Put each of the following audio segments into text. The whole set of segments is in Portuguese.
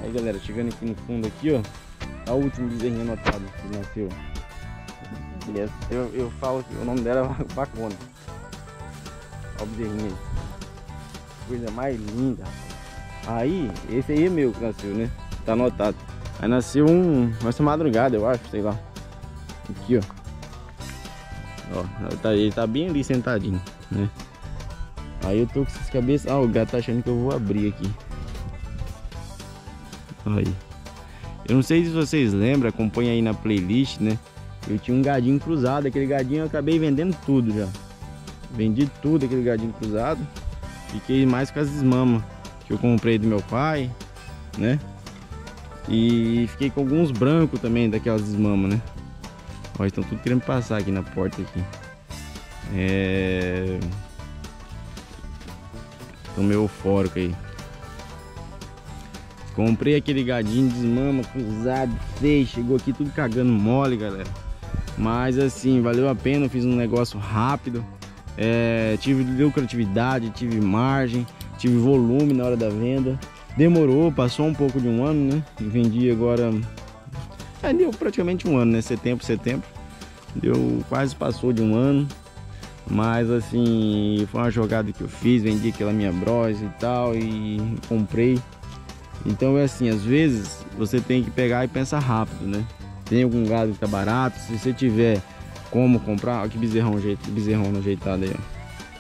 Aí galera, chegando aqui no fundo aqui, ó, tá o último bezerrinho anotado que nasceu. Eu falo que o nome dela é Vacona. Olha o bezerrinho aí. Coisa mais linda. Aí, esse aí é meu que nasceu, né? Tá anotado. Aí nasceu essa madrugada, eu acho, sei lá. Aqui, ó. Ó, ele tá bem ali sentadinho, né? Aí eu tô com essas cabeças. Ah, o gato tá achando que eu vou abrir aqui. Aí. Eu não sei se vocês lembram, acompanha aí na playlist, né? Eu tinha um gadinho cruzado, aquele gadinho eu acabei vendendo tudo já. Vendi tudo aquele gadinho cruzado. Fiquei mais com as desmamas que eu comprei do meu pai, né? E fiquei com alguns brancos também daquelas desmamas, né? Ó, estão tudo querendo passar aqui na porta aqui. Tô meio eufórico aí. Comprei aquele gadinho de desmama cruzado, feio. Chegou aqui tudo cagando mole, galera. Mas assim, valeu a pena. Eu fiz um negócio rápido. Tive lucratividade, tive margem, tive volume na hora da venda. Demorou, passou um pouco de um ano, né? Vendi agora... deu praticamente um ano, né? Setembro. Deu, quase passou de um ano. Mas assim, foi uma jogada que eu fiz. Vendi aquela minha bros e tal. E comprei. Então é assim, às vezes você tem que pegar e pensar rápido, né? Tem algum gado que tá barato. Se você tiver como comprar... Olha que bezerrão ajeitado aí, ó.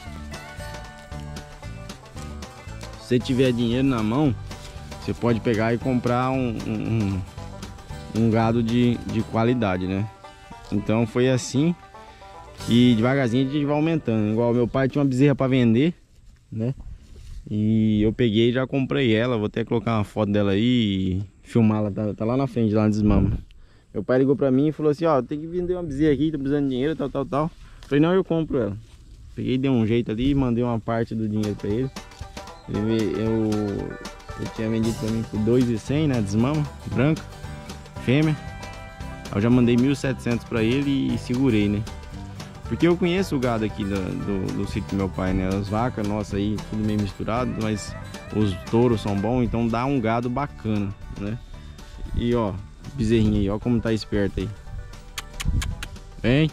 Se você tiver dinheiro na mão, você pode pegar e comprar um gado de qualidade, né? Então foi assim que devagarzinho a gente vai aumentando. Igual meu pai tinha uma bezerra para vender, né? E eu peguei e já comprei ela. Vou até colocar uma foto dela aí e filmar. Ela tá lá na frente, lá na desmama. Meu pai ligou pra mim e falou assim: ó, tem que vender uma bezerra aqui, tô precisando de dinheiro, tal. Falei, não, eu compro ela. Peguei, dei um jeito ali e mandei uma parte do dinheiro pra ele. Eu tinha vendido pra mim por 2.100, né, desmama, branca, fêmea. Eu já mandei 1.700 pra ele e segurei, né? Porque eu conheço o gado aqui do sítio do meu pai, né? As vacas nossas aí, tudo meio misturado, mas os touros são bons, então dá um gado bacana, né? E ó, bezerrinho aí, ó como tá esperto aí. Vem.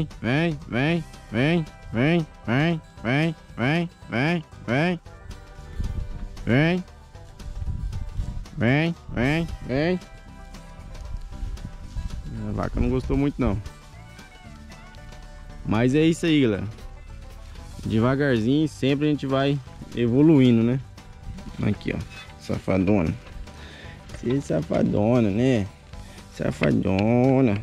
A vaca não gostou muito não. Mas é isso aí, galera. Devagarzinho, sempre a gente vai evoluindo, né? Aqui, ó, safadona. Você é safadona, né? Safadona.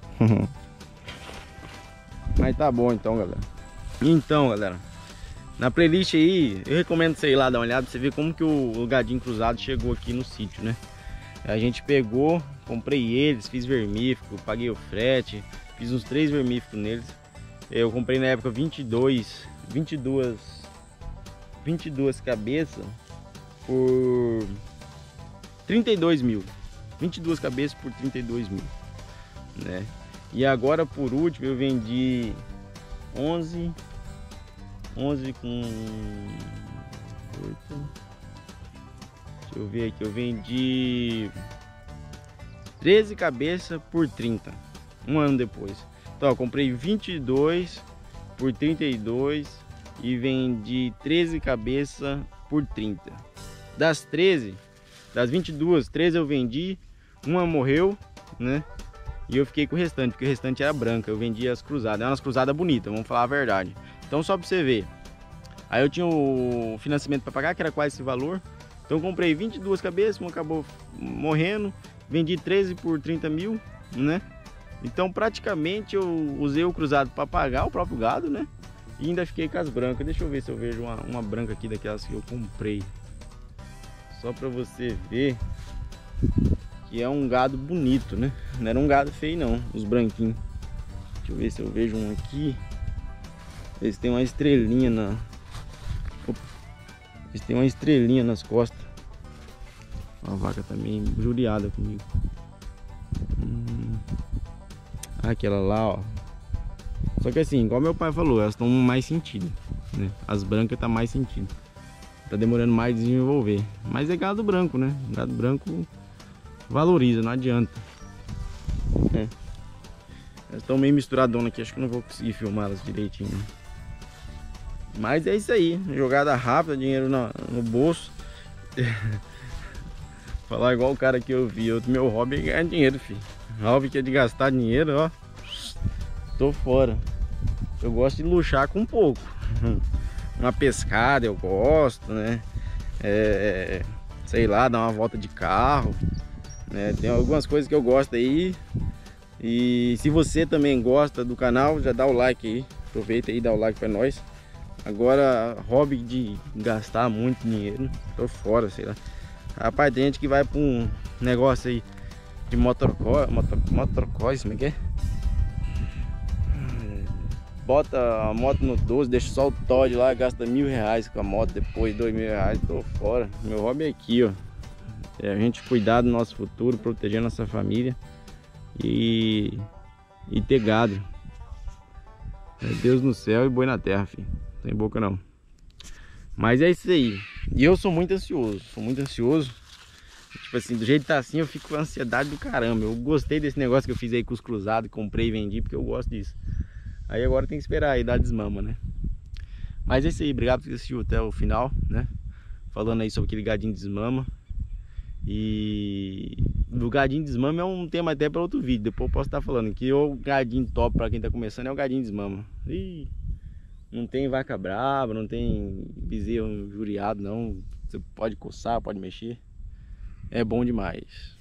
Mas tá bom então, galera. Então, galera, na playlist aí, eu recomendo você ir lá dar uma olhada pra você ver como que o gadinho cruzado chegou aqui no sítio, né? A gente pegou, comprei eles, fiz vermífugo, paguei o frete, fiz uns 3 vermífugos neles. Eu comprei na época 22 cabeças por 32 mil. 22 cabeças por 32 mil, né? E agora por último eu vendi 11 com 8. Deixa eu ver aqui, eu vendi 13 cabeças por 30, um ano depois. Então eu comprei 22 por 32 e vendi 13 cabeças por 30. Das 22, 13 eu vendi, uma morreu, né? E eu fiquei com o restante, porque o restante era branca. Eu vendi as cruzadas, eram umas cruzadas bonitas, vamos falar a verdade. Então só pra você ver. Aí eu tinha o financiamento para pagar, que era quase esse valor. Então eu comprei 22 cabeças, uma acabou morrendo. Vendi 13 por 30 mil, né? Então praticamente eu usei o cruzado para pagar o próprio gado, né? E ainda fiquei com as brancas. Deixa eu ver se eu vejo uma branca aqui daquelas que eu comprei. Só para você ver que é um gado bonito, né? Não era um gado feio não, os branquinhos. Deixa eu ver se eu vejo um aqui. Eles têm uma estrelinha na... Opa. Eles têm uma estrelinha nas costas. A vaca tá meio injuriada comigo. Aquela lá, ó. Só que assim, igual meu pai falou, elas estão mais sentido, né? As brancas tá mais sentido. Tá demorando mais de desenvolver. Mas é gado branco, né? Gado branco valoriza, não adianta. Elas estão meio misturadonas aqui, acho que não vou conseguir filmá-las direitinho. Mas é isso aí, jogada rápida, dinheiro no bolso. Falar igual o cara que eu vi, meu hobby é ganhar dinheiro, filho. Hobby que é de gastar dinheiro, ó. Tô fora. Eu gosto de luxar com pouco. Uma pescada eu gosto, né? Sei lá, dar uma volta de carro, né? Tem algumas coisas que eu gosto aí. E se você também gosta do canal, já dá o like aí. Aproveita aí e dá o like pra nós. Agora, hobby de gastar muito dinheiro, tô fora, sei lá. Rapaz, tem gente que vai pra um negócio aí de motocross, como é que é? Bota a moto no 12, deixa só o Todd lá, gasta R$1.000 com a moto, depois R$2.000, tô fora. Meu hobby é aqui, ó. É a gente cuidar do nosso futuro, proteger nossa família e ter gado. É Deus no céu e boi na terra, filho. Não tem boca não. Mas é isso aí. E eu sou muito ansioso, Tipo assim, do jeito que tá assim, eu fico com ansiedade do caramba. Eu gostei desse negócio que eu fiz aí com os cruzados, comprei e vendi, porque eu gosto disso. Aí agora tem que esperar aí dar desmama, né? Mas é isso aí, obrigado por assistir até o final, né? Falando aí sobre aquele gadinho de desmama. E do gadinho de desmama é um tema até para outro vídeo. Depois eu posso estar falando que o gadinho top para quem tá começando é o gadinho de desmama. Ih, não tem vaca brava, não tem bezerro juriado não. Você pode coçar, pode mexer. É bom demais.